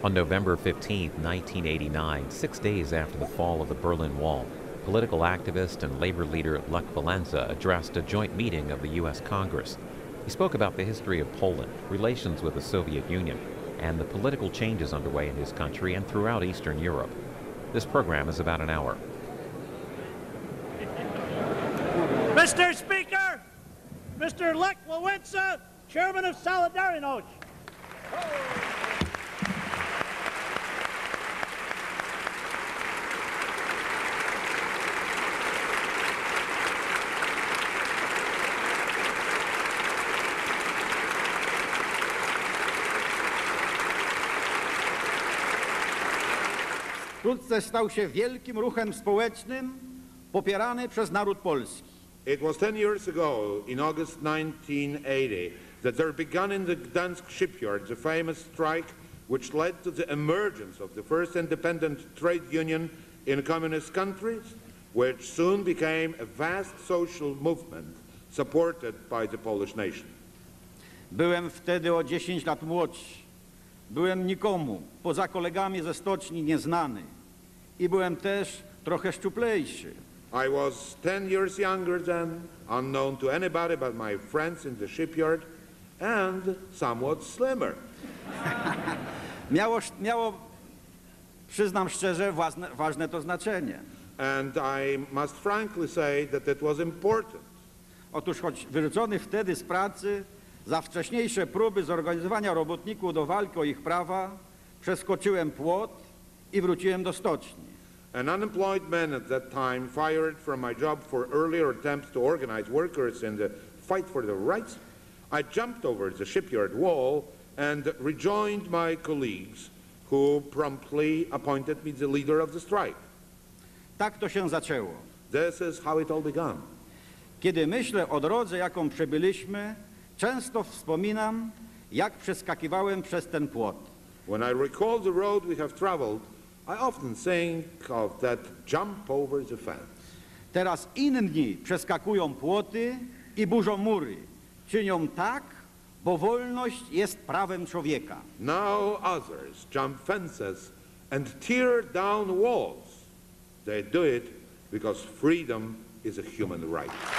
On November 15, 1989, 6 days after the fall of the Berlin Wall, political activist and labor leader Lech Walesa addressed a joint meeting of the U.S. Congress. He spoke about the history of Poland, relations with the Soviet Union, and the political changes underway in his country and throughout Eastern Europe. This program is about an hour. Mr. Speaker, Mr. Lech Walesa, Chairman of Solidarność. Wkrótce stał się wielkim ruchem społecznym popierany przez naród polski. It was 10 years ago, in August 1980, that there began in the Gdansk shipyard the famous strike which led to the emergence of the first independent trade union in communist countries, which soon became a vast social movement supported by the Polish nation. Byłem wtedy o 10 lat młodszy. Byłem nikomu, poza kolegami ze stoczni, nieznany. I byłem też trochę szczuplejszy. I was 10 years younger than, unknown to anybody but my friends in the shipyard, and somewhat slimmer. Miało, przyznam szczerze, ważne to znaczenie. And I must frankly say that it was important. Otóż choć wyrzucony wtedy z pracy za wcześniejsze próby zorganizowania robotników do walki o ich prawa, przeskoczyłem płot i wróciłem do stoczni. An unemployed man at that time, fired from my job for earlier attempts to organize workers in the fight for their rights, I jumped over the shipyard wall and rejoined my colleagues, who promptly appointed me the leader of the strike. Tak to się zaczęło. This is how it all began. Kiedy myślę o drodze, jaką przebyliśmy, często wspominam, jak przeskakiwałem przez ten płot. When I recall the road we have traveled, I often think of that jump over the fence. Teraz inni przeskakują płoty i burzą mury. Czynią tak, bo wolność jest prawem człowieka. Now others jump fences and tear down walls. They do it because freedom is a human right.